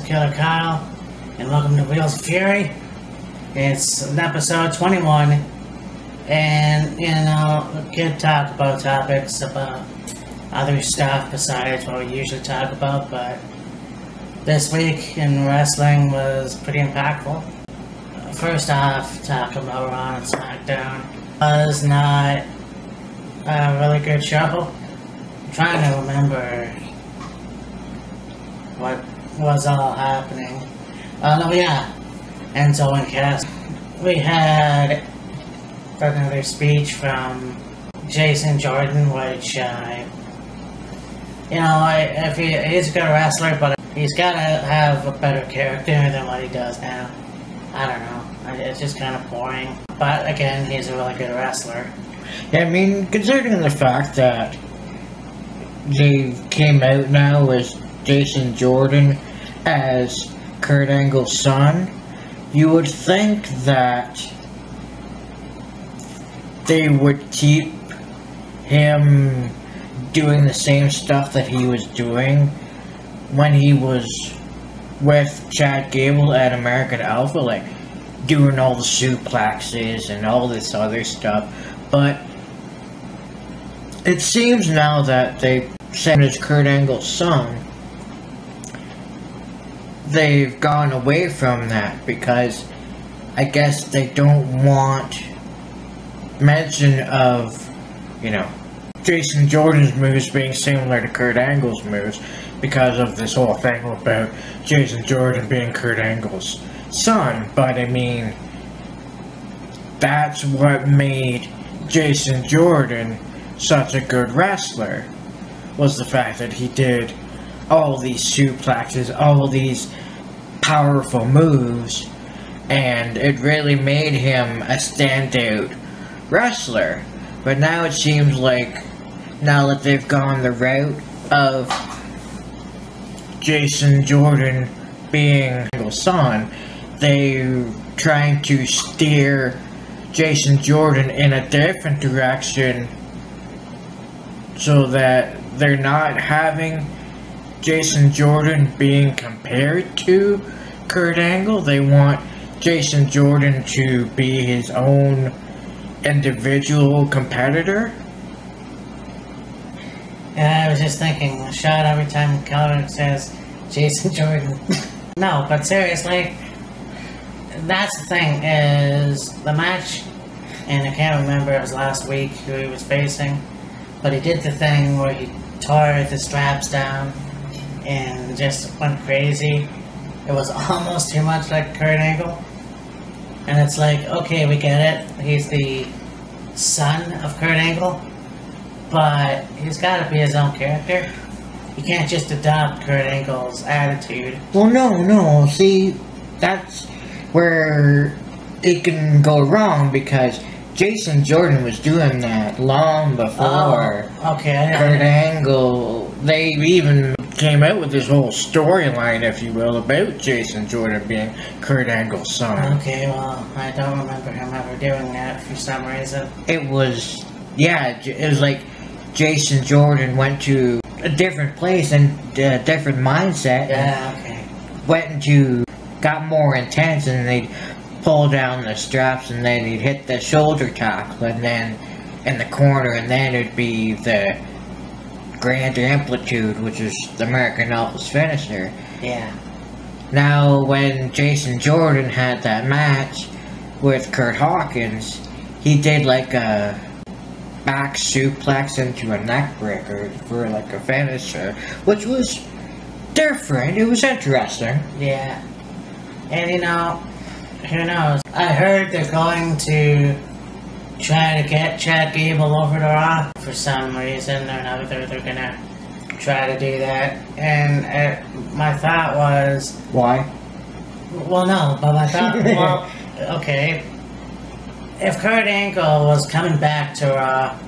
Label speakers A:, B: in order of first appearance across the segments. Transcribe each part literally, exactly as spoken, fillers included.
A: Killer Kyle, and welcome to Wheels of Fury. It's episode twenty-one, and you know, we could talk about topics about other stuff besides what we usually talk about, but this week in wrestling was pretty impactful. First off, talking about Raw and Smackdown was not a really good show. I'm trying to remember what was all happening. Oh no, yeah, Enzo and Cass. We had another speech from Jason Jordan, which, uh, you know, I, if he, he's a good wrestler, but he's got to have a better character than what he does now. I don't know. It's just kind of boring. But again, he's a really good wrestler.
B: Yeah, I mean, considering the fact that they came out now as Jason Jordan as Kurt Angle's son, you would think that they would keep him doing the same stuff that he was doing when he was with Chad Gable at American Alpha, like doing all the suplexes and all this other stuff. But it seems now that they said as Kurt Angle's son, they've gone away from that because I guess they don't want mention of, you know, Jason Jordan's moves being similar to Kurt Angle's moves because of this whole thing about Jason Jordan being Kurt Angle's son. But I mean, that's what made Jason Jordan such a good wrestler, was the fact that he did all these suplexes, all these powerful moves, and it really made him a standout wrestler. But now it seems like, now that they've gone the route of Jason Jordan being Angle's son, they're trying to steer Jason Jordan in a different direction so that they're not having Jason Jordan being compared to Kurt Angle. They want Jason Jordan to be his own individual competitor.
A: And I was just thinking, a shot every time Keller says Jason Jordan. No, but seriously, that's the thing, is the match, and I can't remember, it was last week who he was facing, but he did the thing where he tore the straps down and just went crazy. It was almost too much like Kurt Angle. And it's like, okay, we get it. He's the son of Kurt Angle, but he's got to be his own character. You can't just adopt Kurt Angle's attitude.
B: Well, no, no. See, that's where it can go wrong, because Jason Jordan was doing that long before
A: oh, okay,
B: Kurt Angle. They even came out with this whole storyline, if you will, about Jason Jordan being Kurt Angle's son.
A: Okay, well, I don't remember him ever doing that for some reason.
B: It was, yeah, it was like Jason Jordan went to a different place and a different mindset.
A: Yeah, okay.
B: Went into, got more intense, and they'd pull down the straps, and then he'd hit the shoulder tackle, and then in the corner, and then it'd be the grand amplitude, which is the American Alpha's finisher.
A: Yeah.
B: Now, when Jason Jordan had that match with Kurt Hawkins, he did like a back suplex into a neck breaker for like a finisher, which was different. It was interesting.
A: Yeah. And you know, who knows? I heard they're going to try to get Chad Gable over to Raw for some reason or another. They're, they're gonna try to do that. And uh, my thought was...
B: Why?
A: Well, no, but my thought... well, okay. If Kurt Angle was coming back to Raw,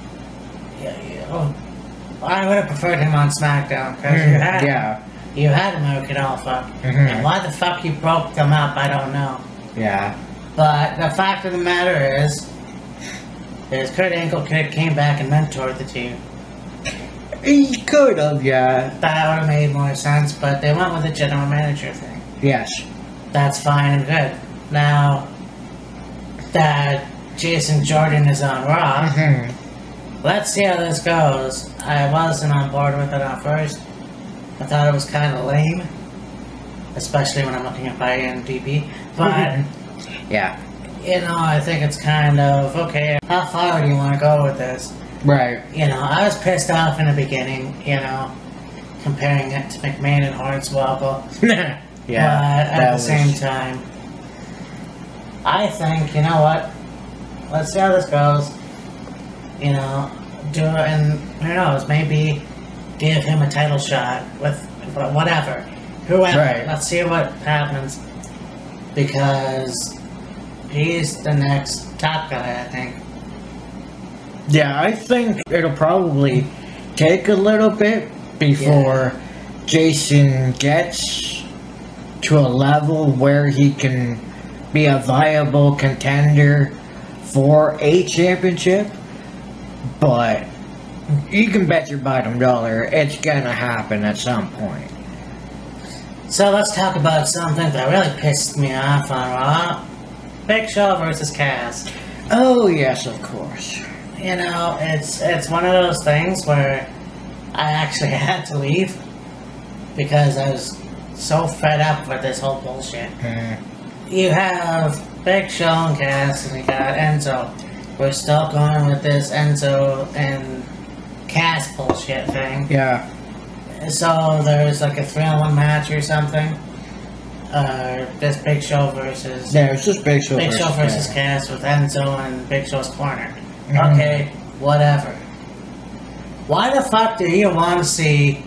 A: I would have preferred him on Smackdown, because mm, you had
B: yeah.
A: you had American Alpha.
B: Mm-hmm.
A: And why the fuck you broke them up, I don't know.
B: Yeah.
A: But the fact of the matter is, is Kurt Angle came back and mentored the two.
B: He could have, yeah.
A: That would have made more sense, but they went with the general manager thing.
B: Yes.
A: That's fine and good. Now that Jason Jordan is on Raw,
B: Mm-hmm.
A: let's see how this goes. I wasn't on board with it at first. I thought it was kind of lame, especially when I'm looking at my I M D B. But,
B: yeah.
A: you know, I think it's kind of, okay, how far do you want to go with this?
B: Right.
A: You know, I was pissed off in the beginning, you know, comparing it to McMahon and Hornswoggle.
B: Yeah.
A: But at the
B: was...
A: same time, I think, you know what? Let's see how this goes. You know, do it, and who knows, maybe give him a title shot with whatever. Whoever.
B: Right.
A: Let's see what happens. Because he's the next top guy, I think.
B: Yeah, I think it'll probably take a little bit before yeah. Jason gets to a level where he can be a viable contender for a championship. But you can bet your bottom dollar it's gonna happen at some point.
A: So let's talk about something that really pissed me off on Raw. Big Show versus Cass.
B: Oh yes, of course.
A: You know, it's it's one of those things where I actually had to leave because I was so fed up with this whole bullshit.
B: Mm.
A: You have Big Show and Cass, and you got Enzo. We're still going with this Enzo and Cass bullshit thing.
B: Yeah.
A: So there's like a three on one match or something. Uh, this Big Show versus...
B: Yeah, it's just Big Show
A: Big
B: versus
A: Show versus
B: Cass.
A: Cass with Enzo and Big Show's corner.
B: Mm-hmm.
A: Okay, whatever. Why the fuck do you want to see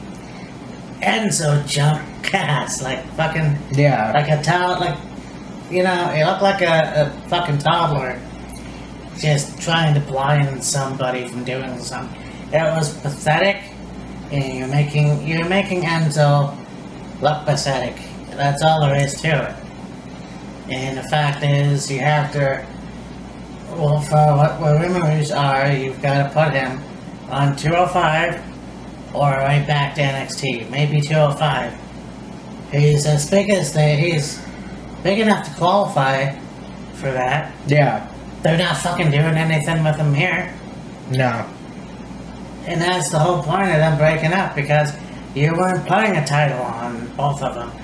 A: Enzo jump Cass? Like fucking...
B: Yeah.
A: Like a toddler, like... You know, you look like a, a fucking toddler just trying to blind somebody from doing something. It was pathetic, and you're making you're making Enzo look pathetic. That's all there is to it. And the fact is, you have to. Well, for what, what rumors are, you've got to put him on two oh five or right back to N X T. Maybe two oh five. He's as big as they. He's big enough to qualify for that.
B: Yeah.
A: They're not fucking doing anything with him here.
B: No.
A: And that's the whole point of them breaking up, because you weren't putting a title on both of them.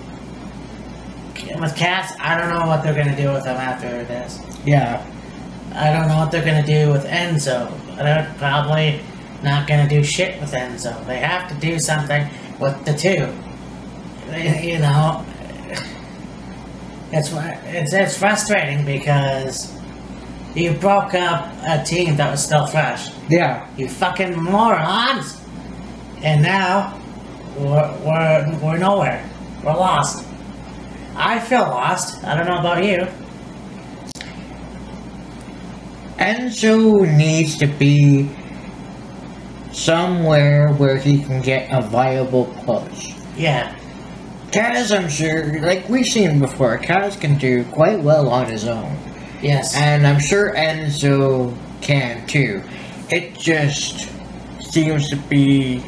A: With Cass, I don't know what they're going to do with him after this.
B: Yeah.
A: I don't know what they're going to do with Enzo. They're probably not going to do shit with Enzo. They have to do something with the two. You know, it's, it's, it's frustrating because you broke up a team that was still fresh.
B: Yeah.
A: You fucking morons! And now, we're, we're, we're nowhere. We're lost. I feel lost. I don't know about you.
B: Enzo needs to be somewhere where he can get a viable push.
A: Yeah.
B: Kaz, I'm sure, like we've seen before, Kaz can do quite well on his own.
A: Yes.
B: And I'm sure Enzo can too. It just seems to be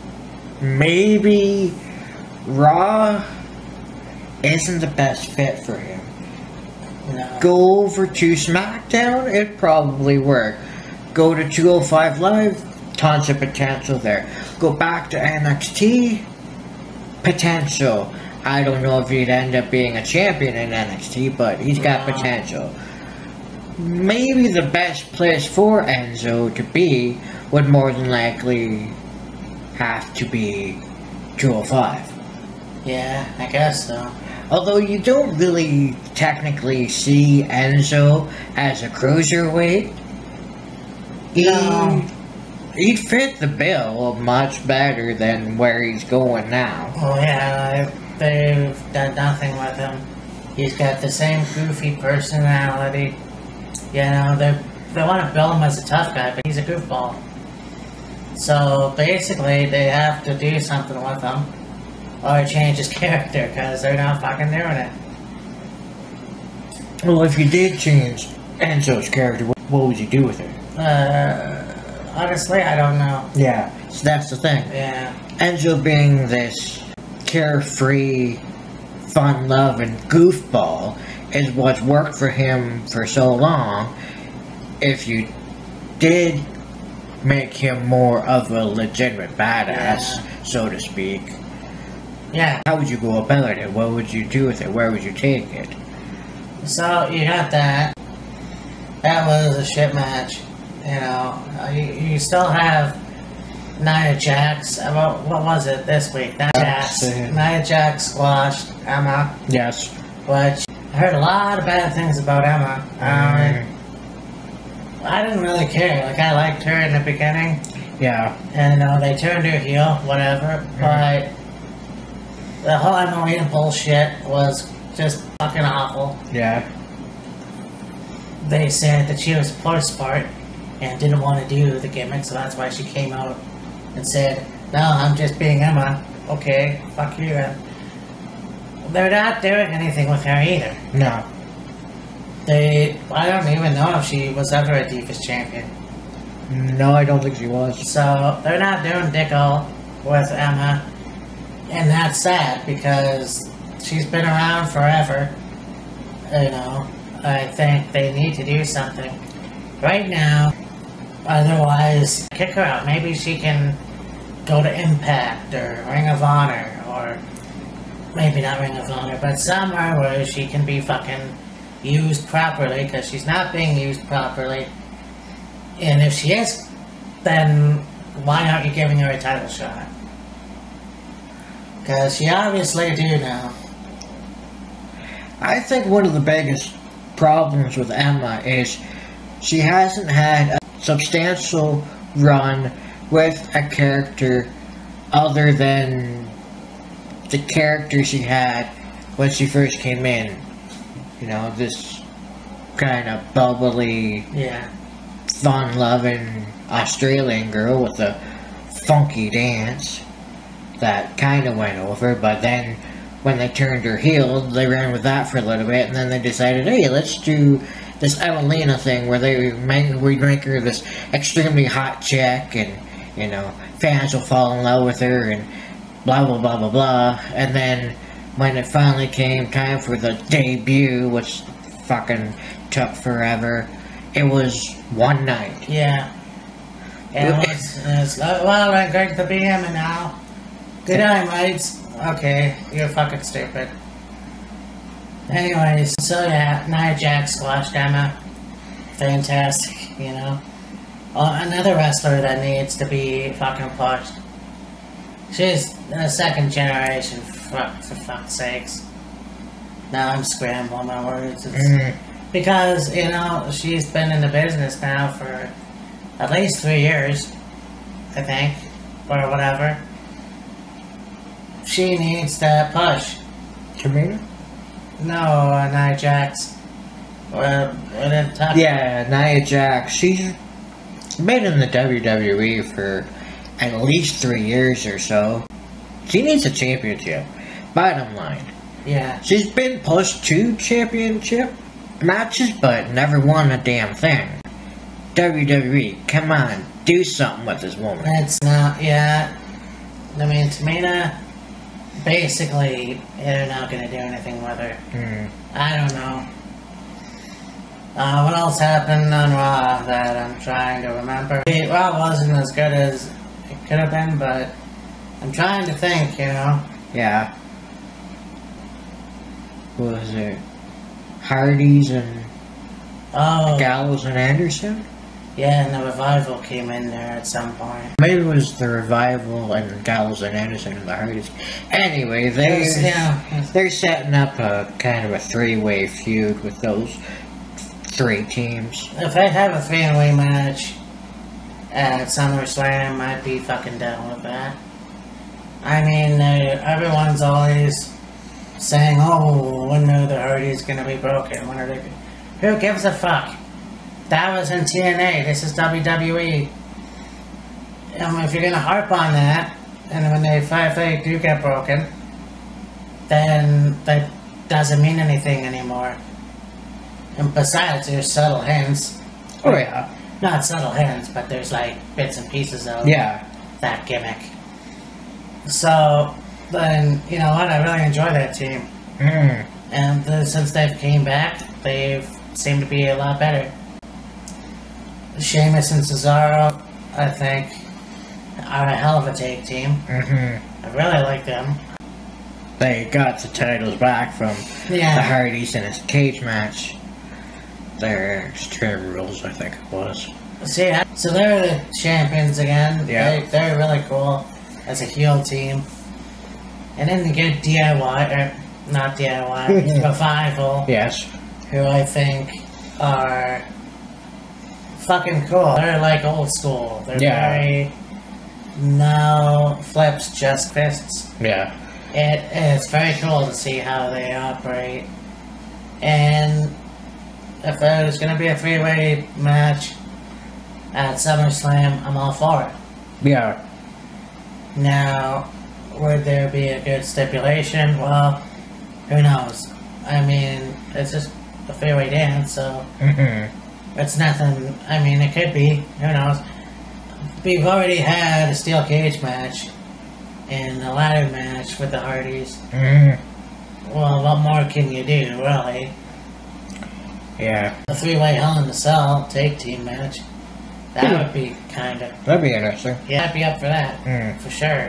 B: maybe Raw isn't the best fit for him.
A: No.
B: Go over to Smackdown, it'd probably work. Go to two oh five Live, tons of potential there. Go back to N X T, potential. I don't know if he'd end up being a champion in N X T, but he's got
A: No.
B: potential. Maybe the best place for Enzo to be would more than likely have to be two oh five.
A: Yeah, I guess so.
B: Although you don't really technically see Enzo as a cruiserweight. He,
A: No.
B: He'd fit the bill much better than where he's going now.
A: Oh yeah, they've done nothing with him. He's got the same goofy personality. You know, they they want to build him as a tough guy, but he's a goofball. So basically, they have to do something with him, or change his character, because they're not fucking doing it.
B: Well, if you did change Enzo's character, what would you do with it?
A: Uh, honestly, I don't know.
B: Yeah. So that's the thing.
A: Yeah.
B: Enzo being this carefree, fun-loving goofball is what's worked for him for so long. If you did make him more of a legitimate badass,
A: Yeah.
B: so to speak,
A: Yeah.
B: how would you go about it? What would you do with it? Where would you take it?
A: So you got that. That was a shit match. You know, uh, you, you still have Nia Jax. About what was it this week? Nia Jax. Nia Jax squashed Emma.
B: Yes.
A: Which I heard a lot of bad things about Emma. Um,
B: Mm.
A: I didn't really care. Like, I liked her in the beginning.
B: Yeah.
A: And uh, they turned her heel, whatever.
B: Mm.
A: But the whole Emma bullshit was just fucking awful.
B: Yeah.
A: They said that she was push part and didn't want to do the gimmick, so that's why she came out and said, "No, I'm just being Emma." Okay, fuck you then. They're not doing anything with her either.
B: No.
A: They, I don't even know if she was ever a Divas champion.
B: No, I don't think she was.
A: So they're not doing dicko with Emma, and that's sad because she's been around forever. You know, I think they need to do something right now. Otherwise, kick her out. Maybe she can go to Impact or Ring of Honor, or maybe not Ring of Honor, but somewhere where she can be fucking used properly, because she's not being used properly. And if she is, then why aren't you giving her a title shot? Because she obviously do now.
B: I think one of the biggest problems with Emma is she hasn't had a substantial run with a character other than the character she had when she first came in. You know, this kind of bubbly,
A: Yeah.
B: fun-loving Australian girl with a funky dance that kind of went over, but then when they turned her heel, they ran with that for a little bit, and then they decided, hey, let's do this Evelina thing where they make, we make her this extremely hot chick, and, you know, fans will fall in love with her, and blah, blah, blah, blah, blah. And then when it finally came time for the debut, which fucking took forever, it was one night.
A: Yeah. And it was, it was uh, well, I'm going to be Emma now. Good night, mates. Okay, you're fucking stupid. Anyways, so yeah, Nia Jax squashed Emma. Fantastic, you know. Uh, another wrestler that needs to be fucking pushed. She's a second generation, for, for fuck's sakes. Now I'm scrambling my words. It's,
B: Mm.
A: Because, you know, she's been in the business now for at least three years, I think, or whatever. She needs to push.
B: Tamina?
A: No, uh, Nia Jax. Well, we didn't talk.
B: Yeah, Nia Jax. She's been in the W W E for at least three years or so. She needs a championship. Bottom line.
A: Yeah.
B: She's been pushed to championship matches, but never won a damn thing. W W E, come on, do something with this woman.
A: It's not, yeah. I mean, Tamina, basically, they're not going to do anything with her.
B: Hmm.
A: I don't know. Uh, what else happened on Raw that I'm trying to remember? It, Raw wasn't as good as it could have been, but I'm trying to think, you know.
B: Yeah. What was it? Hardy's and
A: Oh,
B: Gallows and Anderson?
A: yeah, and the Revival came in there at some point.
B: Maybe it was the Revival and Gallows and Anderson and the Hardys. Anyway,
A: It
B: they,
A: was, yeah,
B: they're setting up a kind of a three-way feud with those three teams.
A: if they have a three-way match at SummerSlam, I'd be fucking down with that. I mean, uh, everyone's always saying, oh, when are the Hardys gonna be broken? When are they... Who gives a fuck? That was in T N A, this is W W E. Um, if you're gonna harp on that, and when they, if they do get broken, then that doesn't mean anything anymore. And besides, there's subtle hints.
B: Oh, yeah.
A: Not subtle hints, but there's like bits and pieces of
B: Yeah.
A: that gimmick. So, then, you know what, I really enjoy that team.
B: Mm.
A: And uh, since they've came back, they've seemed to be a lot better. Sheamus and Cesaro, I think, are a hell of a tag team.
B: Mm-hmm.
A: I really like them.
B: They got the titles back from
A: Yeah.
B: the Hardys in a cage match. Their Extreme Rules, I think it was.
A: See, so they're the champions again.
B: Yeah.
A: They, they're really cool as a heel team. And then you get D I Y, or not D I Y, Revival,
B: Yes.
A: who I think are fucking cool. They're like old school. They're
B: Yeah.
A: very no flips, just fists.
B: Yeah.
A: It is very cool to see how they operate. And if there's going to be a three-way match at SummerSlam, I'm all for it.
B: Yeah.
A: Now, would there be a good stipulation? Well, who knows? I mean, it's just a three-way dance, so
B: Mm-hmm.
A: it's nothing. I mean, it could be. Who knows? We've already had a steel cage match and a ladder match with the Hardys.
B: Mm-hmm.
A: Well, what more can you do, really?
B: Yeah.
A: A three-way Hell in a Cell tag team match. That
B: Hmm.
A: would be kind of...
B: That'd be interesting.
A: Yeah, I'd be up for that.
B: Mm.
A: For sure.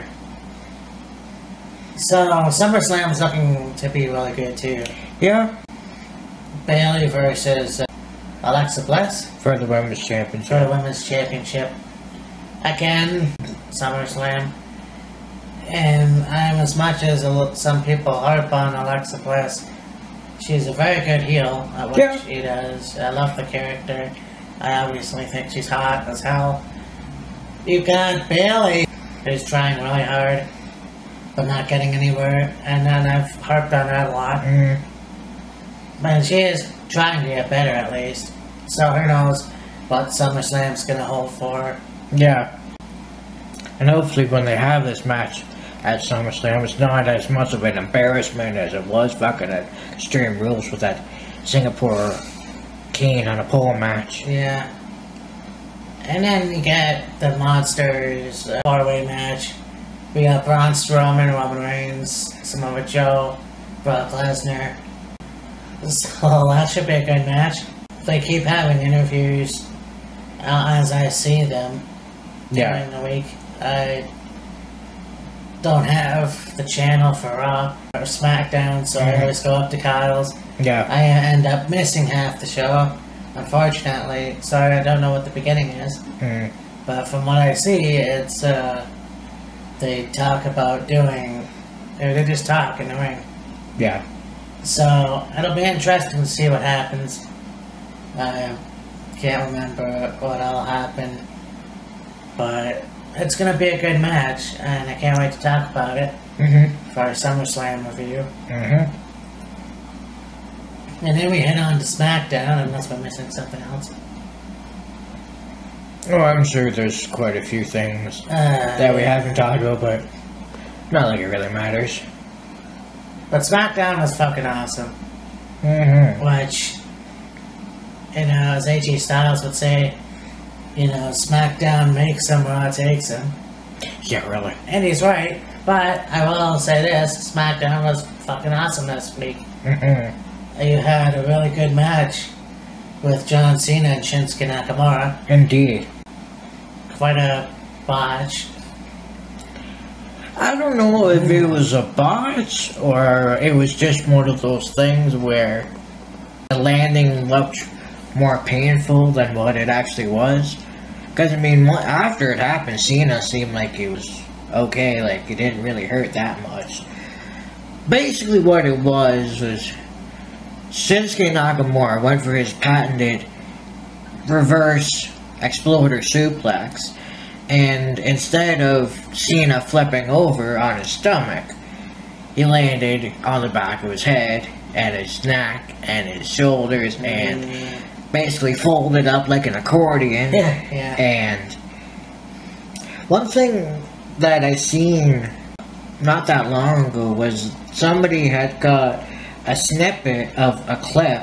A: So, SummerSlam's looking to be really good, too.
B: Yeah.
A: Bayley versus uh, Alexa Bliss
B: For the Women's
A: for
B: Championship.
A: the Women's Championship. Again, SummerSlam. And I'm, as much as a lo- some people harp on Alexa Bliss, she's a very good heel at what
B: Yeah.
A: she does. I love the character. I obviously think she's hot as hell. You've got Bayley, who's trying really hard, but not getting anywhere. And then I've harped on that a lot.
B: Mm.
A: But she is trying to get better, at least. So who knows what SummerSlam's gonna hold for her.
B: Yeah. And hopefully when they have this match at SummerSlam, it's not as much of an embarrassment as it was fucking at Extreme Rules with that Singapore Kane on a pole match.
A: Yeah. And then you get the Monsters uh, four-way match. We got Braun Strowman, Roman Reigns, Samoa Joe, Brock Lesnar. So that should be a good match. If they keep having interviews uh, as I see them
B: Yeah.
A: during the week. I don't have the channel for Raw or Smackdown, so I
B: Mhm.
A: always go up to Kyle's.
B: Yeah.
A: I end up missing half the show, unfortunately. Sorry, I don't know what the beginning is.
B: Mm.
A: But from what I see, it's, uh, they talk about doing, or they just talk in the ring.
B: Yeah.
A: So, it'll be interesting to see what happens. I can't remember what all happened, but it's gonna be a good match, and I can't wait to talk about it
B: Mm-hmm.
A: for our SummerSlam review.
B: Mm-hmm.
A: And then we head on to Smackdown, unless we're missing something else.
B: Oh, I'm sure there's quite a few things
A: Uh,
B: that we haven't talked about, but not like it really matters.
A: But Smackdown was fucking awesome.
B: Mm-hmm.
A: Which, you know, as A J Styles would say, you know, SmackDown makes him, Raw takes him.
B: Yeah, really.
A: And he's right. But I will say this, SmackDown was fucking awesome this week.
B: Mm-hmm.
A: You had a really good match with John Cena and Shinsuke Nakamura.
B: Indeed.
A: Quite a botch.
B: I don't know if it was a botch or it was just one of those things where the landing looked more painful than what it actually was. Because, I mean, one- after it happened, Cena seemed like it was okay, like it didn't really hurt that much. Basically, what it was was Shinsuke Nakamura went for his patented reverse exploder suplex, and instead of Cena flipping over on his stomach, he landed on the back of his head and his neck and his shoulders and basically folded up like an accordion.
A: Yeah, yeah.
B: And one thing that I seen not that long ago was somebody had got a snippet of a clip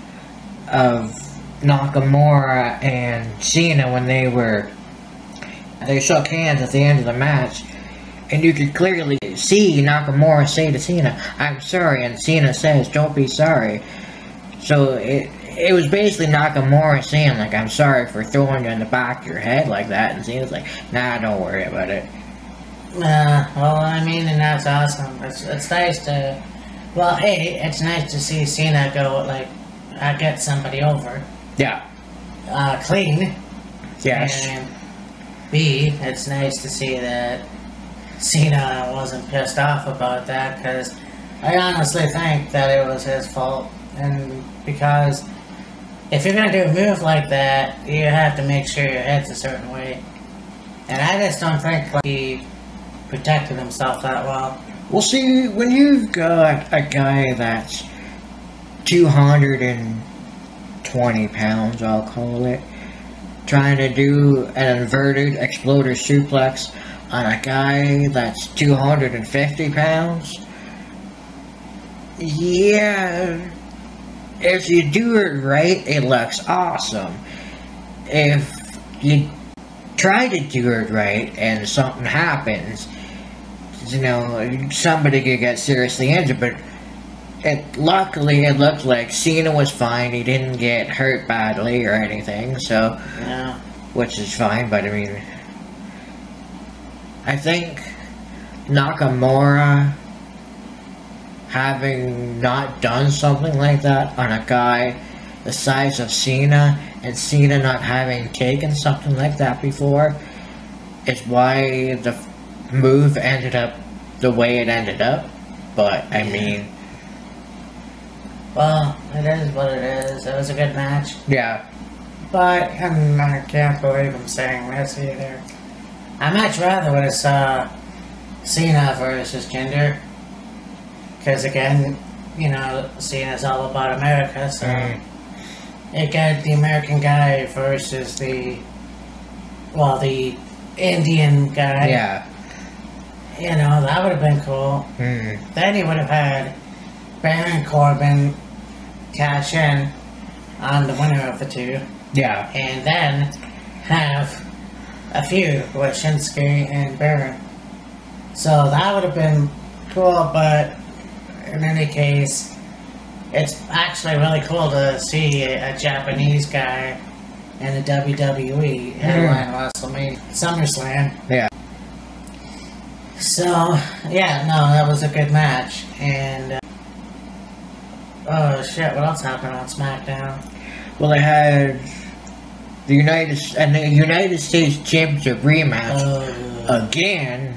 B: of Nakamura and Cena when they were They shook hands at the end of the match, and you could clearly see Nakamura say to Cena, "I'm sorry," and Cena says, "Don't be sorry." So it it was basically Nakamura saying, like, "I'm sorry for throwing you in the back of your head like that," and Cena's like, "Nah, don't worry about it."
A: Uh, well, I mean, and that's awesome. It's, it's nice to, well, A, it's nice to see Cena go, like, uh, get somebody over.
B: Yeah.
A: Uh, clean.
B: Yes.
A: And B, it's nice to see that Cena wasn't pissed off about that, because I honestly think that it was his fault. And because if you're going to do a move like that, you have to make sure your head's a certain way. And I just don't think like, he protected himself that well.
B: Well, see, when you've got a guy that's two hundred twenty pounds, I'll call it, trying to do an inverted exploder suplex on a guy that's two hundred fifty pounds, yeah, if you do it right, it looks awesome. If you try to do it right and something happens, you know, somebody could get seriously injured, but it, luckily it looked like Cena was fine. He didn't get hurt badly or anything, so,
A: Yeah.
B: which is fine, but I mean, I think Nakamura having not done something like that on a guy the size of Cena, and Cena not having taken something like that before, is why the move ended up the way it ended up. But I mean,
A: Well, it is what it is. It was a good match.
B: yeah,
A: But and I can't believe I'm saying this either. I much rather would have saw Cena versus Jinder. Because again, you know, Cena's all about America, so
B: mm,
A: it got the American guy versus the, well, the Indian guy.
B: yeah,
A: You know, that would have been cool.
B: mm,
A: Then he would have had Baron Corbin cash in on the winner of the two,
B: yeah,
A: and then have a feud with Shinsuke and Baron. So that would have been cool, but in any case, it's actually really cool to see a, a Japanese guy in the W W E headline WrestleMania SummerSlam.
B: yeah.
A: So, yeah, no, that was a good match, and uh, oh shit, what else happened on Smackdown?
B: Well, they had the United and the United States Championship rematch
A: Uh,
B: again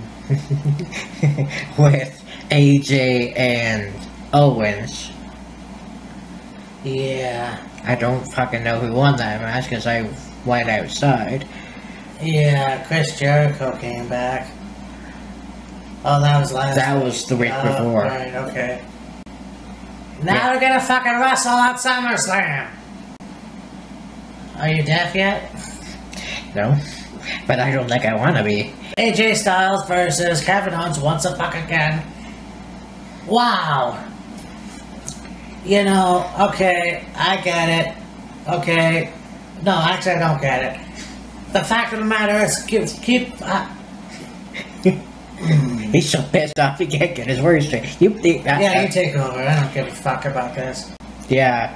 B: with A J and Owens.
A: yeah,
B: I don't fucking know who won that match because I went outside.
A: yeah, Chris Jericho came back. Oh, that was last
B: That
A: week.
B: was the week
A: Oh,
B: before.
A: Right, okay. Now
B: Yeah.
A: we're gonna fucking wrestle at SummerSlam! Are you deaf yet?
B: No, but I don't think I want to be.
A: A J Styles versus Kevin Owens once a fuck again. Wow. You know, okay, I get it. Okay. No, actually, I don't get it. The fact of the matter is, keep. keep uh,
B: He's so pissed off he can't get his words straight. You, you, uh,
A: yeah, you take over. I don't give a fuck about this.
B: yeah.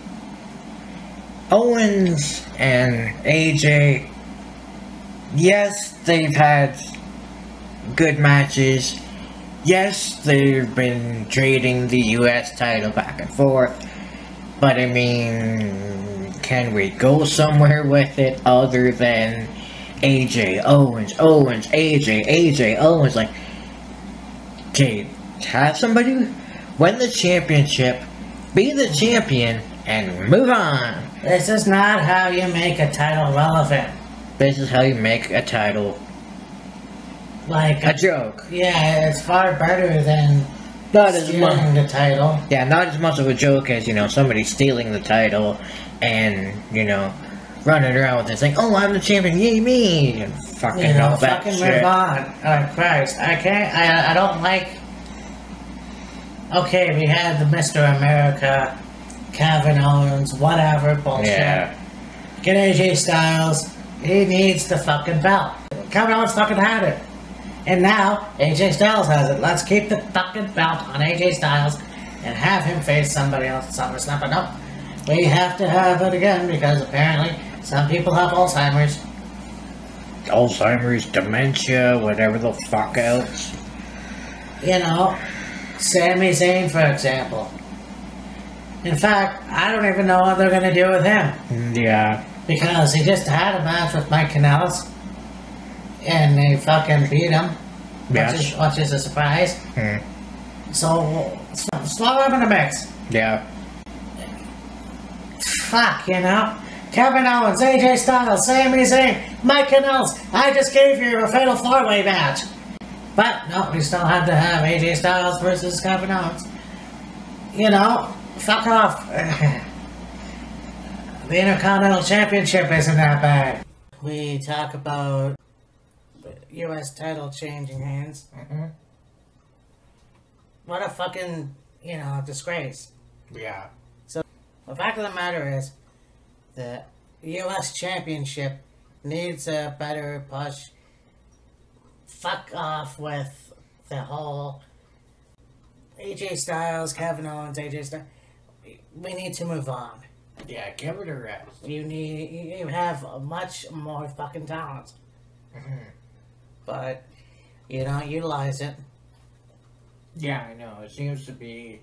B: Owens and A J, yes, they've had good matches. Yes, they've been trading the U S title back and forth. But I mean, can we go somewhere with it other than A J, Owens, Owens, A J, A J, Owens? Like, okay, have somebody win the championship, be the champion, and move on.
A: This is not how you make a title relevant.
B: This is how you make a title
A: Like,
B: a joke.
A: yeah, it's far better than
B: Not as
A: stealing
B: much.
A: the title.
B: Yeah, not as much of a joke as, you know, somebody stealing the title and, you know, running around with this thing. Oh, I'm the champion, yay me! And fucking
A: You know,
B: all that
A: fucking
B: shit.
A: move on. Oh, Christ. I can't, I, I don't like... Okay, we had the Mister America, Kevin Owens, whatever, bullshit.
B: Yeah.
A: Get A J Styles. He needs the fucking belt. Kevin Owens fucking had it. And now, A J Styles has it. Let's keep the fucking belt on A J Styles and have him face somebody else at SummerSlam. But no, we have to have it again because apparently some people have Alzheimer's.
B: Alzheimer's, dementia, whatever the fuck else.
A: You know, Sami Zayn, for example. In fact, I don't even know what they're going to do with him.
B: Yeah.
A: Because he just had a match with Mike Kanellis. And they fucking beat him.
B: Yes.
A: Which is, which is a surprise.
B: Hmm.
A: So, slow him in the mix.
B: Yeah.
A: Fuck, you know? Kevin Owens, A J Styles, Sami Zayn, Mike Kanellis. I just gave you a fatal four-way match. But, no, we still had to have A J Styles versus Kevin Owens. You know, fuck off. The Intercontinental Championship isn't that bad. We talk about the U S title changing hands.
B: Mm-hmm.
A: What a fucking, you know, disgrace.
B: Yeah.
A: So, the fact of the matter is, the U S Championship needs a better push. Fuck off with the whole A J Styles, Kevin Owens, A J Styles. We need to move on.
B: Yeah, give it a rest.
A: You need, you have much more fucking talent.
B: Mm-hmm.
A: But you don't utilize it.
B: Yeah, I know. It seems to be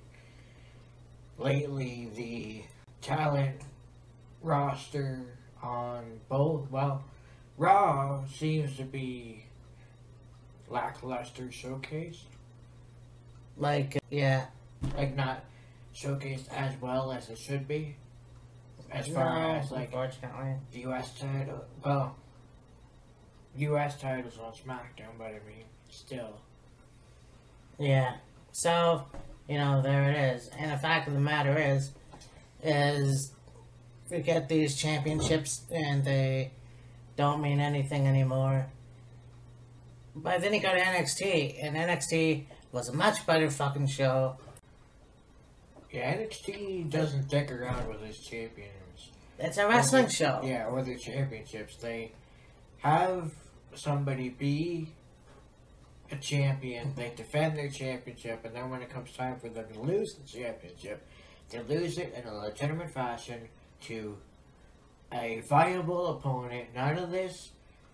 B: lately the talent roster on both, well, Raw seems to be lackluster showcased.
A: Like, yeah.
B: Like, not showcased as well as it should be. As far
A: No,
B: as, like,
A: unfortunately.
B: the U S title, well, U S titles on Smackdown, but I mean, still.
A: Yeah. So, you know, there it is. And the fact of the matter is, is we get these championships and they don't mean anything anymore. But then you go to N X T, and N X T was a much better fucking show.
B: Yeah, N X T doesn't dick around with its champions.
A: It's a wrestling
B: Or the-
A: show.
B: Yeah, or the championships. They have somebody be a champion, they defend their championship, and then when it comes time for them to lose the championship, they lose it in a legitimate fashion to a viable opponent. None of this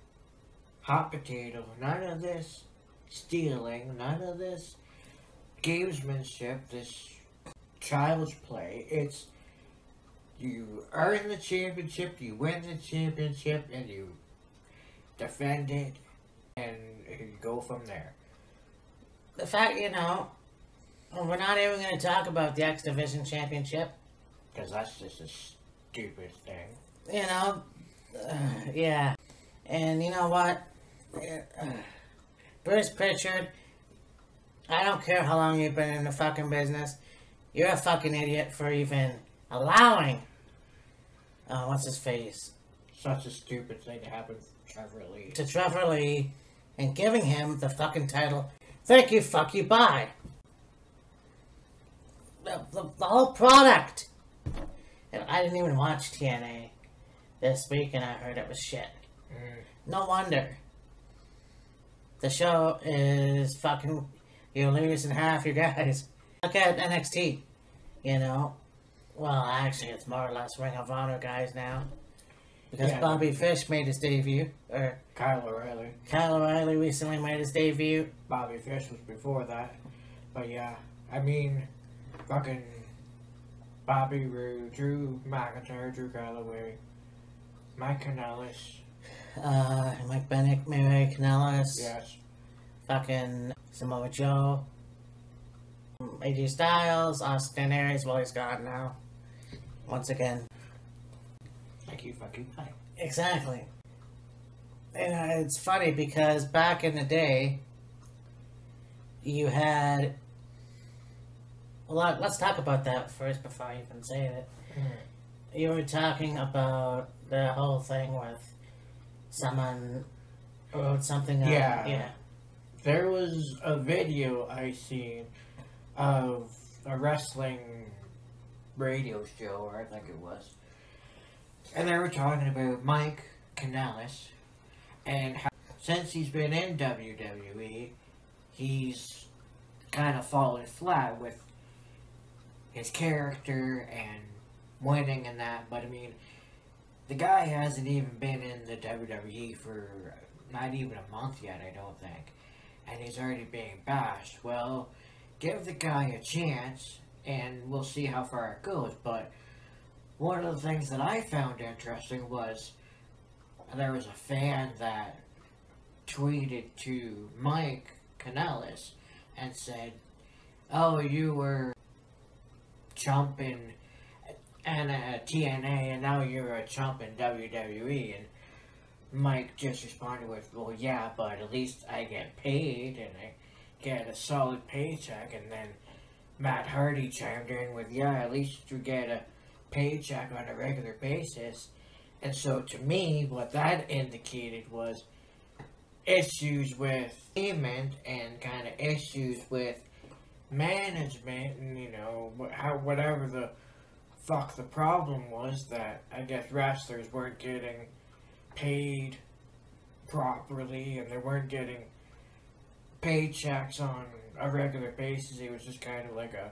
B: hot potato, none of this stealing, none of this gamesmanship, this child's play. It's you earn the championship, you win the championship, and you defend it, and you go from there.
A: The fact, you know, we're not even going to talk about the X Division Championship.
B: Because that's just a stupid thing.
A: You know, uh, yeah. And you know what? Uh, Bruce Pritchard, I don't care how long you've been in the fucking business. You're a fucking idiot for even allowing, uh, what's his face?
B: Such a stupid thing to happen to Trevor Lee.
A: To Trevor Lee and giving him the fucking title. Thank you, fuck you, bye. The, the, the whole product. And I didn't even watch T N A this week and I heard it was shit.
B: Mm.
A: No wonder. The show is fucking, you're losing half your guys. Look at N X T, you know. Well, actually, it's more or less Ring of Honor guys now. Because
B: Yeah.
A: Bobby Fish made his debut, or
B: Kyle O'Reilly.
A: Kyle O'Reilly recently made his debut.
B: Bobby Fish was before that. But yeah, I mean, fucking Bobby Roode, Drew McIntyre, Drew Galloway, Mike Kanellis.
A: Uh, Mike Bennett, Mary Kanellis.
B: Yes.
A: Fucking Samoa Joe. A J Styles, Austin Aries, well, he's gone now. Once again.
B: Thank you, fuck you, bye.
A: Exactly. And uh, it's funny because back in the day, you had. Well, let's talk about that first before I even say it.
B: Mm.
A: You were talking about the whole thing with someone wrote something on.
B: Yeah.
A: Yeah.
B: There was a video I seen of a wrestling radio show, I think it was. And they were talking about Mike Kanellis and how since he's been in W W E, he's kind of fallen flat with his character and winning and that. But I mean, the guy hasn't even been in the W W E for not even a month yet, I don't think. And he's already being bashed. Well, give the guy a chance and we'll see how far it goes. But one of the things that I found interesting was there was a fan that tweeted to Mike Kanellis and said, "Oh, you were jumping and uh, T N A, and now you're a chump in W W E." And Mike just responded with, "Well, yeah, but at least I get paid and I get a solid paycheck." And then Matt Hardy chimed in with, "Yeah, at least you get a paycheck on a regular basis." And so to me, what that indicated was issues with payment and kind of issues with management, and you know, how whatever the fuck the problem was, that I guess wrestlers weren't getting paid properly and they weren't getting paychecks on a regular basis. It was just kind of like a,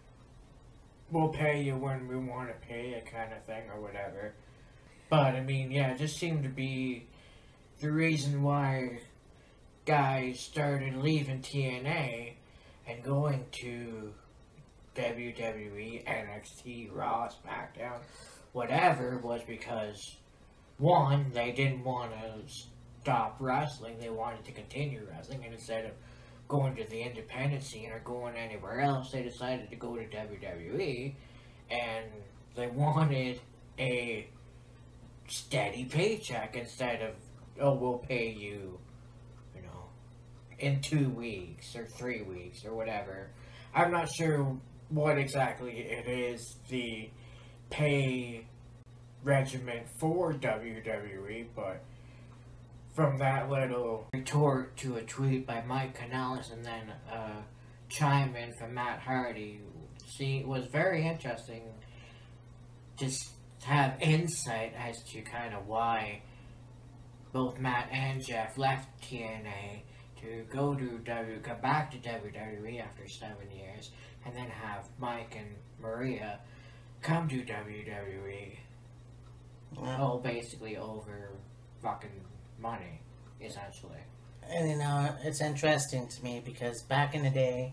B: we'll pay you when we want to pay you kind of thing or whatever. But I mean, yeah, it just seemed to be the reason why guys started leaving T N A and going to W W E, N X T, Raw, Smackdown, whatever, was because, one, they didn't want to stop wrestling, they wanted to continue wrestling, and instead of going to the independent scene or going anywhere else, they decided to go to W W E, and they wanted a steady paycheck instead of, oh, we'll pay you, you know, in two weeks or three weeks or whatever. I'm not sure what exactly it is, the pay regimen for W W E, but from that little retort to a tweet by Mike Kanellis and then uh, chime in from Matt Hardy, see, it was very interesting to have insight as to kind of why both Matt and Jeff left T N A to go to W, go back to W W E after seven years, and then have Mike and Maria come to W W E.
A: Yeah.
B: All basically over fucking money, essentially.
A: And you know, it's interesting to me because back in the day,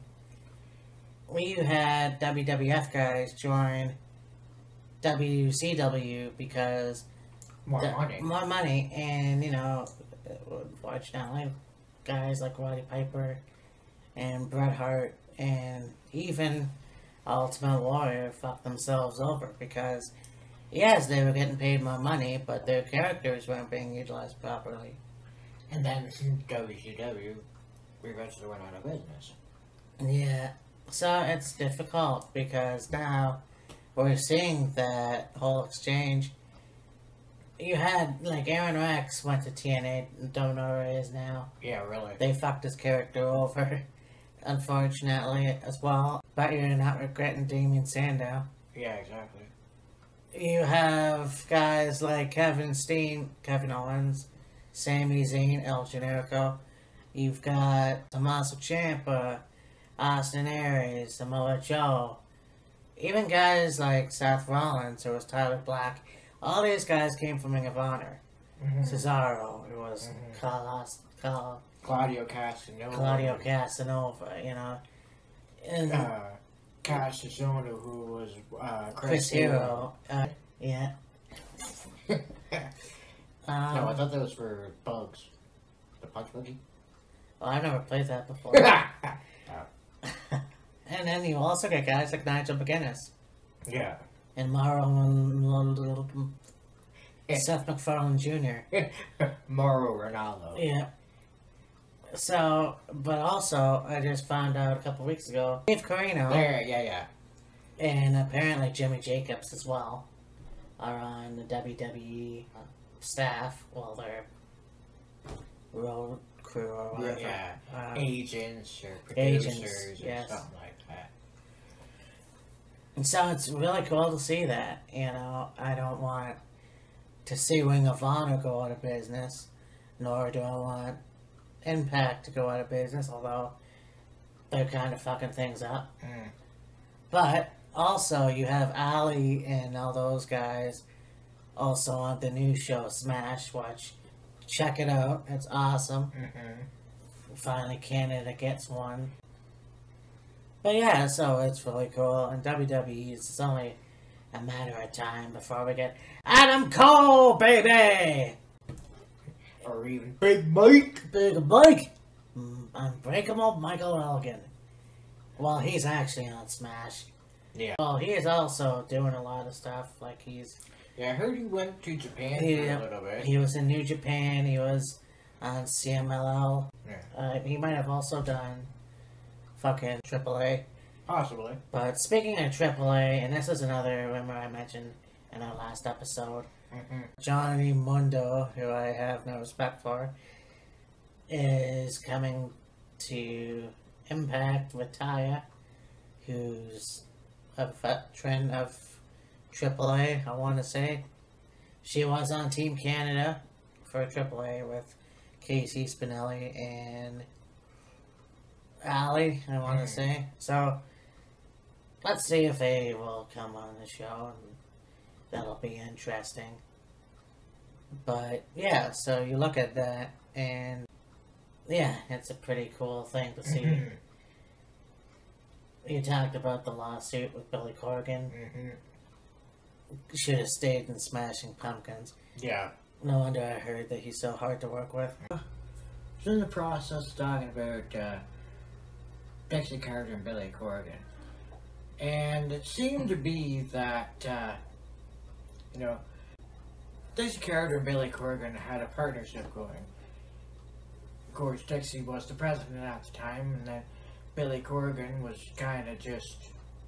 A: we had W W F guys join W C W because
B: More
A: the,
B: money.
A: more money, and you know, unfortunately, guys like Roddy Piper and Bret Hart and even Ultimate Warrior fucked themselves over because, yes, they were getting paid more money, but their characters weren't being utilized properly.
B: And then W C W eventually went out of business.
A: Yeah, so it's difficult because now we're seeing that whole exchange. You had, like, Aaron Rex went to T N A, don't know where he is now.
B: Yeah, really.
A: They fucked his character over, unfortunately, as well. But you're not regretting Damien Sandow.
B: Yeah, exactly.
A: You have guys like Kevin Steen, Kevin Owens, Sami Zayn, El Generico. You've got Tommaso Ciampa, Austin Aries, Samoa Joe. Even guys like Seth Rollins, or was Tyler Black. All these guys came from Ring of Honor.
B: Mm-hmm.
A: Cesaro, it was
B: Mhm.
A: Carlos, Cal,
B: Claudio Casanova.
A: Claudio Casanova, you know. And
B: Uh, Castiglione, who was uh, Chris,
A: Chris Hero. Uh, yeah. um,
B: no, I thought that was for Bugs. The Punch Buggy?
A: well, I've never played that before.
B: Oh.
A: And then you also get guys like Nigel McGuinness
B: Yeah.
A: and Mauro and Seth MacFarlane Junior
B: Mauro Ronaldo.
A: Yeah. So, but also, I just found out a couple weeks ago, Dave Carino
B: There, yeah, yeah.
A: and apparently Jimmy Jacobs as well are on the W W E staff. Well, they're road crew or whatever.
B: Yeah,
A: Um,
B: agents or producers
A: agents,
B: or
A: yes.
B: something like that.
A: And so it's really cool to see that. You know, I don't want to see Ring of Honor go out of business. nor do I want Impact to go out of business, although they're kind of fucking things up.
B: Mm.
A: But also, you have Ali and all those guys also on the new show, Smash. Watch, check it out. It's awesome.
B: Mm-hmm.
A: Finally, Canada gets one. But yeah, so it's really cool. And W W E, it's only a matter of time before we get Adam Cole, baby!
B: Or even Big Mike.
A: Big Mike! Mm, Unbreakable Michael Elgin. Well, he's actually on Smash.
B: Yeah.
A: Well, he is also doing a lot of stuff. Like, he's...
B: Yeah, I heard he went to Japan
A: he,
B: for a little bit.
A: He was in New Japan. He was on C M L L.
B: Yeah.
A: Uh, he might have also done fucking triple A.
B: Possibly.
A: But speaking of triple A, and this is another rumor I mentioned in our last episode,
B: Mm-hmm.
A: Johnny Mundo, who I have no respect for, is coming to Impact with Taya, who's a veteran of triple A, I want to say. She was on Team Canada for triple A with Casey Spinelli and Ali, I want to say. So, let's see if they will come on the show, and that'll be interesting. But, yeah, so you look at that, and, yeah, it's a pretty cool thing to see.
B: Mm-hmm.
A: You talked about the lawsuit with Billy Corgan.
B: Mm-hmm.
A: Should have stayed in Smashing Pumpkins.
B: Yeah.
A: No wonder I heard that he's so hard to work with.
B: I was in the process of talking about uh, Dixie Carter and Billy Corgan. And it seemed to be that, uh, you know, Dixie Carter and Billy Corgan had a partnership going. Of course, Dixie was the president at the time, and then Billy Corgan was kind of just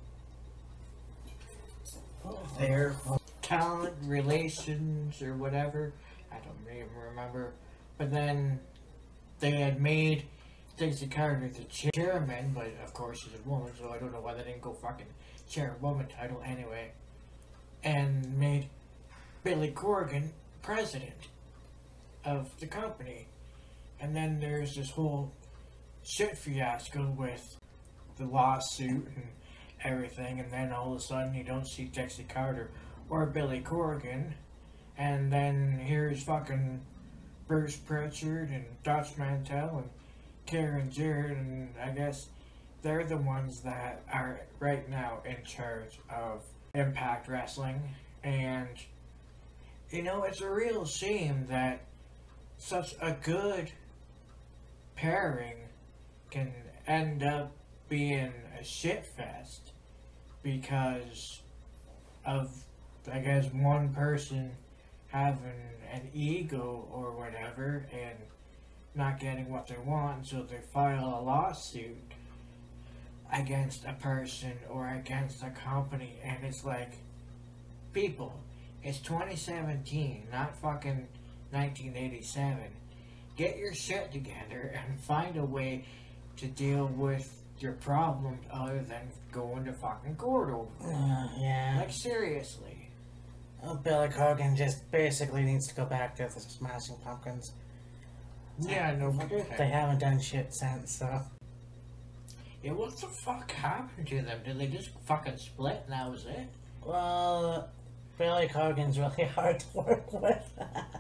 B: there, talent relations or whatever. I don't even remember. But then they had made Dixie Carter the chairman, but of course she's a woman, so I don't know why they didn't go fucking chairwoman title anyway. And made Billy Corgan president of the company. And then there's this whole shit fiasco with the lawsuit and everything, and then all of a sudden you don't see Dixie Carter or Billy Corgan, and then here's fucking Bruce Pritchard and Dutch Mantel and Karen Jarrett, and I guess they're the ones that are right now in charge of Impact Wrestling. And you know, it's a real shame that such a good pairing can end up being a shit fest because of, I guess, one person having an ego or whatever and not getting what they want, so they file a lawsuit against a person or against a company. And it's like, people, it's twenty seventeen, not fucking nineteen eighty-seven. Get your shit together and find a way to deal with your problems other than going to fucking court over it.
A: Uh, yeah.
B: Like, seriously.
A: Well, Billy Corgan just basically needs to go back to the Smashing Pumpkins.
B: Yeah, no kidding.
A: They haven't done shit since, so.
B: Yeah, what the fuck happened to them? Did they just fucking split and that was it?
A: Well, Billy Corgan's really hard to work with.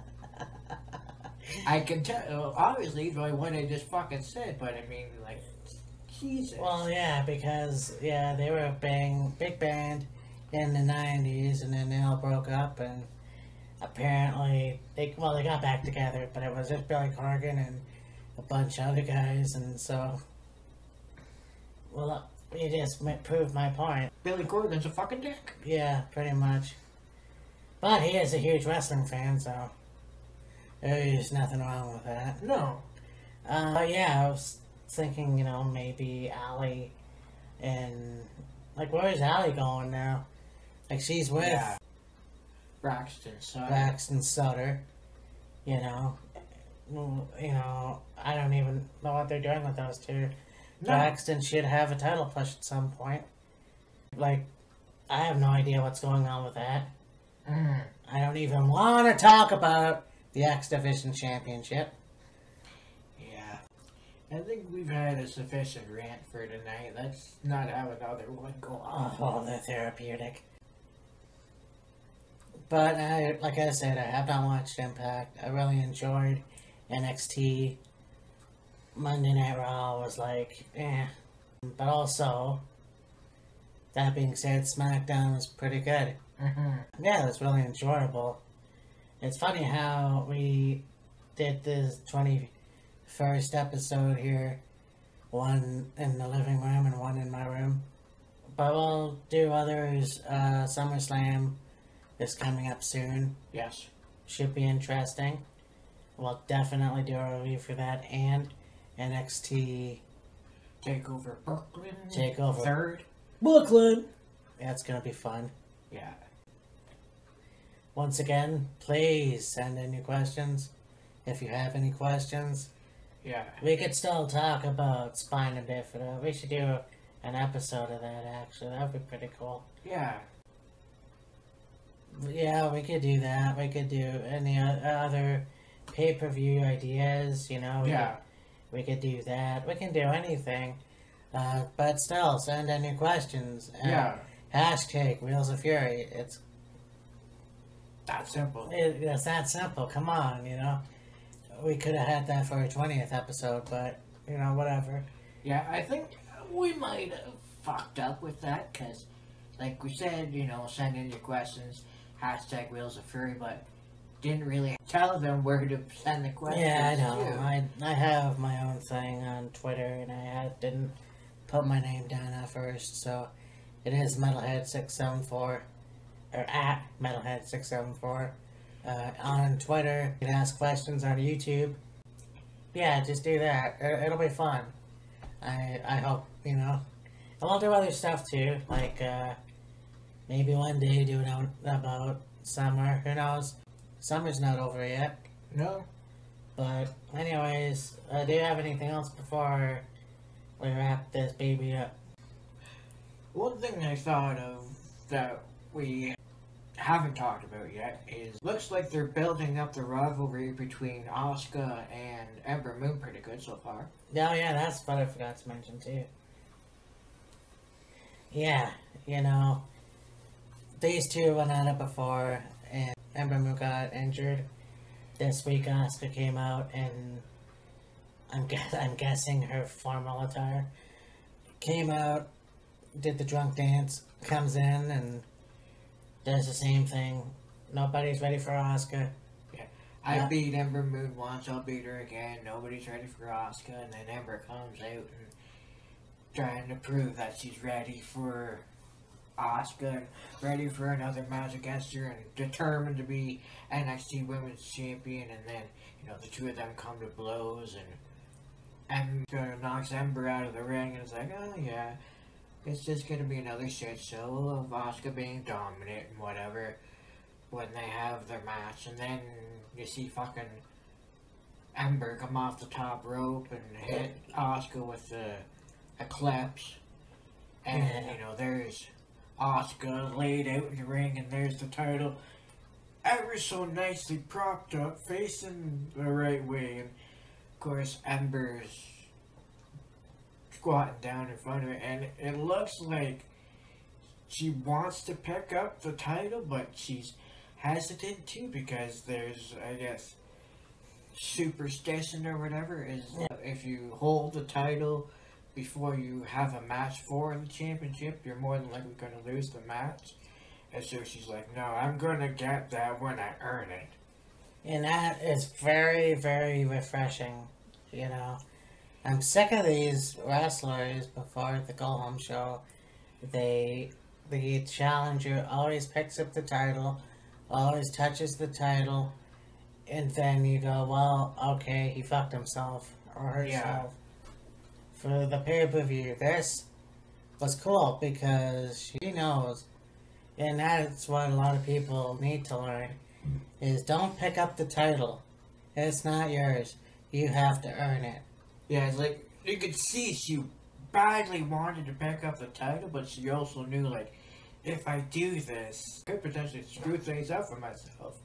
B: I can tell, obviously, by what I just fucking said, but I mean, like, Jesus.
A: Well, yeah, because, yeah, they were a bang, big band in the nineties, and then they all broke up, and apparently, they, well, they got back together, but it was just Billy Corgan and a bunch of other guys, and so, well, you just proved my point.
B: Billy Corgan's a fucking dick.
A: Yeah, pretty much. But he is a huge wrestling fan, so there's nothing wrong with that.
B: No.
A: Uh, but yeah, I was thinking, you know, maybe Allie and, like, where's Allie going now? Like, she's with
B: Yeah. Braxton Sutter.
A: Braxton Sutter, you know. Well, you know, I don't even know what they're doing with those two.
B: No.
A: Braxton should have a title push at some point. Like, I have no idea what's going on with that.
B: Mm.
A: I don't even want to talk about the X Division Championship.
B: Yeah. I think we've had a sufficient rant for tonight. Let's not have another one go on.
A: Oh, they're therapeutic. But, I, like I said, I have not watched Impact. I really enjoyed N X T. Monday Night Raw was like, eh. But also, that being said, Smackdown was pretty good.
B: Mm-hmm.
A: Yeah, it was really enjoyable. It's funny how we did this twenty-first episode here, one in the living room and one in my room. But we'll do others. Uh, SummerSlam is coming up soon.
B: Yes.
A: Should be interesting. We'll definitely do a review for that, and N X T
B: Takeover Brooklyn.
A: Takeover
B: Third.
A: Brooklyn. That's gonna be fun.
B: Yeah.
A: Once again, please send in your questions. If you have any questions,
B: Yeah.
A: we could still talk about spina bifida. We should do an episode of that, actually. That would be pretty cool.
B: Yeah.
A: Yeah, we could do that. We could do any o- other pay-per-view ideas, you know? We
B: Yeah.
A: Could, we could do that. We can do anything. Uh, but still, send in your questions. Uh,
B: Yeah.
A: Hashtag Wheels of Fury. It's
B: That simple.
A: It, it's that simple. Come on, you know. We could have had that for our twentieth episode, but, you know, whatever.
B: Yeah, I think we might have fucked up with that, because, like we said, you know, send in your questions, hashtag Wheels of Fury, but didn't really tell them where to send the questions.
A: Yeah, I know.
B: to.
A: I, I have my own thing on Twitter, and I had, didn't put my name down at first, so it is Metalhead six seven four, or at Metalhead six seven four. Uh, on Twitter, you can ask questions on YouTube. Yeah, just do that. It, it'll be fun. I I hope, you know. And we'll do other stuff too, like uh, maybe one day do it out about summer. Who knows? Summer's not over yet.
B: No?
A: But anyways, uh, do you have anything else before we wrap this baby up?
B: One thing I thought of that we haven't talked about yet is looks like they're building up the rivalry between Asuka and Ember Moon pretty good so far.
A: Oh yeah, that's what I forgot to mention too. Yeah, you know, these two went at it before, and Ember Moon got injured. This week, Asuka came out, and I'm guess I'm guessing her formal attire came out, did the drunk dance, comes in, and does the same thing. Nobody's ready for Asuka.
B: Yeah. I
A: Yeah.
B: beat Ember Moon once, I'll beat her again. Nobody's ready for Asuka, and then Ember comes out and trying to prove that she's ready for Asuka, and ready for another match against her, and determined to be N X T Women's Champion. And then, you know, the two of them come to blows, and Ember knocks Ember out of the ring, and it's like, oh yeah, it's just gonna be another shit show of Asuka being dominant and whatever when they have their match. And then you see fucking Ember come off the top rope and hit Asuka with the Eclipse. And,
A: Yeah.
B: you know, there's Asuka laid out in the ring, and there's the title ever so nicely propped up, facing the right way. And, of course, Ember's squatting down in front of it, and it looks like she wants to pick up the title, but she's hesitant too, because there's, I guess, superstition or whatever, is if you hold the title before you have a match for the championship, you're more than likely going to lose the match. And so she's like, no, I'm going to get that when I earn it.
A: And that is very, very refreshing, you know. I'm sick of these wrestlers before the go-home show. They, the challenger always picks up the title, always touches the title, and then you go, well, okay, he fucked himself or herself. For the pay-per-view, this was cool because she knows, and that's what a lot of people need to learn, is don't pick up the title. It's not yours. You have to earn it.
B: Yeah, it's like, you could see she badly wanted to pick up the title, but she also knew, like, if I do this, I could potentially screw things up for myself.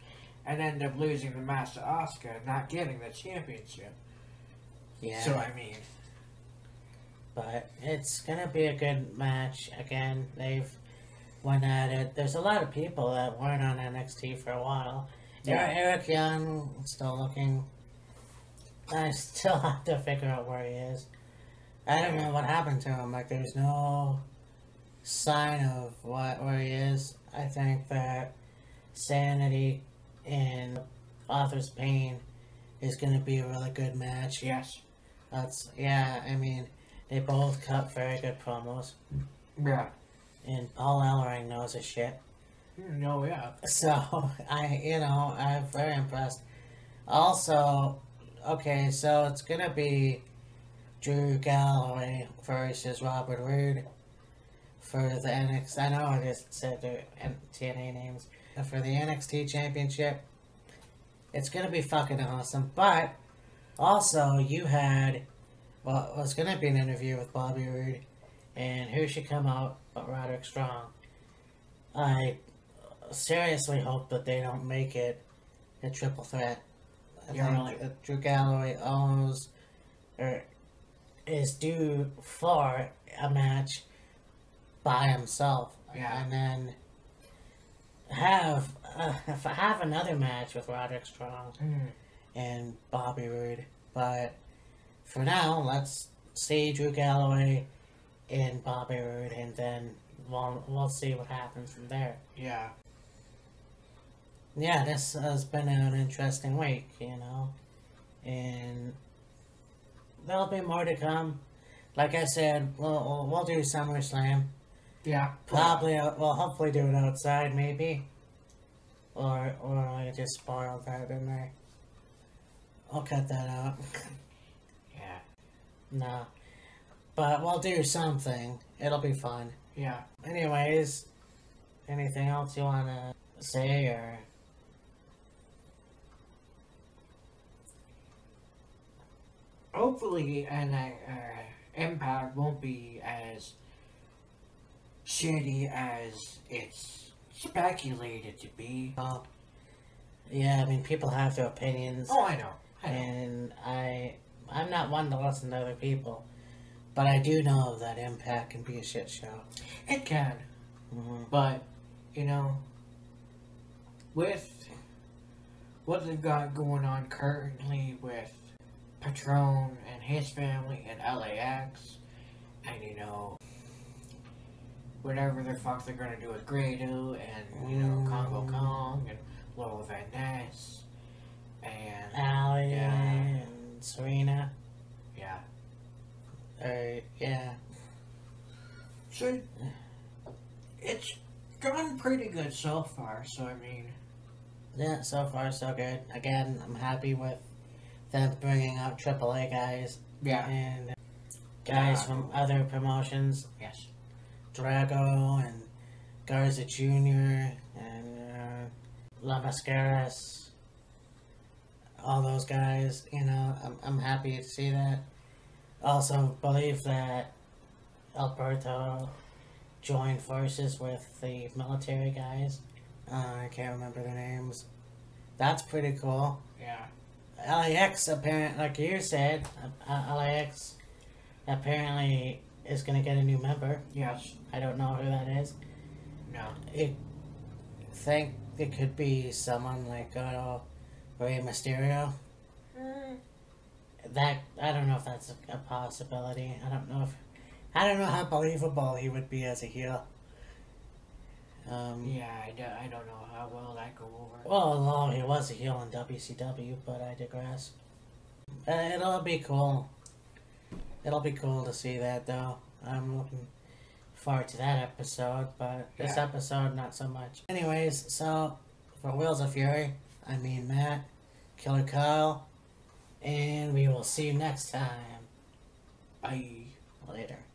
B: and end up losing the match to Asuka, not getting the championship.
A: Yeah.
B: So, I mean...
A: But it's gonna be a good match. Again, they've went at it. There's a lot of people that weren't on N X T for a while.
B: Yeah.
A: Eric Young, still looking... I still have to figure out where he is. I don't know what happened to him. Like, there's no sign of what where he is. I think that Sanity and Author's Pain is going to be a really good match.
B: Yes.
A: That's, yeah, I mean, they both cut very good promos.
B: Yeah.
A: And Paul Ellering knows his shit.
B: No, yeah.
A: So, I, you know, I'm very impressed. Also, okay, so it's going to be Drew Galloway versus Robert Roode for the N X T. I know I just said the T N A names. For the N X T Championship, it's going to be fucking awesome. But also, you had, well, it was going to be an interview with Bobby Roode, and who should come out but Roderick Strong. I seriously hope that they don't make it a triple threat. I
B: Yeah,
A: think
B: really.
A: that Drew Galloway owns, or is due for a match by himself,
B: Yeah.
A: and then have uh, have another match with Roderick Strong
B: Mm.
A: and Bobby Roode. But for now, let's see Drew Galloway and Bobby Roode, and then we'll we'll see what happens from there.
B: Yeah.
A: Yeah, this has been an interesting week, you know, and there'll be more to come. Like I said, we'll, we'll, we'll do SummerSlam.
B: Yeah.
A: Probably, uh, we'll hopefully do it outside, maybe. Or, or I just spoiled that, didn't I? I'll cut that out.
B: Yeah.
A: No. But we'll do something. It'll be fun.
B: Yeah.
A: Anyways, anything else you want to say, or...
B: Hopefully, and uh, Impact won't be as shitty as it's speculated to be.
A: Well, yeah, I mean, people have their opinions.
B: Oh, I know. I know.
A: And I, I'm not one to listen to other people, but I do know that Impact can be a shit show.
B: It can,
A: hmm
B: but you know, with what they've got going on currently with Patron and his family and L A X, and you know, whatever the fuck they're gonna do with Grado and you know Congo Kong and Lola Van Ness and
A: Allie
B: yeah.
A: and Serena.
B: yeah.
A: Or, yeah.
B: So it's gone pretty good so far. So I mean,
A: Yeah, so far so good. Again, I'm happy with them bringing out triple A guys
B: yeah,
A: and guys
B: Yeah.
A: from other promotions.
B: yes,
A: Drago and Garza Junior and uh, La Mascaras. All those guys, you know, I'm, I'm happy to see that. Also, believe that Alberto joined forces with the military guys. Uh, I can't remember their names. That's pretty cool.
B: yeah,
A: L A X, apparently, like you said, uh, L A X apparently is going to get a new member.
B: yes,
A: I don't know who that is.
B: no,
A: I think it could be someone like uh, Rey Mysterio. That I don't know if that's a, a possibility. I don't know if I don't know how believable he would be as a heel. Um,
B: yeah. I, do, I don't know how well that go over.
A: Well, no, he was a heel in W C W, but I digress. Uh, it'll be cool. It'll be cool to see that, though. I'm looking forward to that episode, but this
B: Yeah.
A: episode, not so much. Anyways, so, for Wheels of Fury, I mean Matt, Killer Kyle, and we will see you next time.
B: Bye.
A: Later.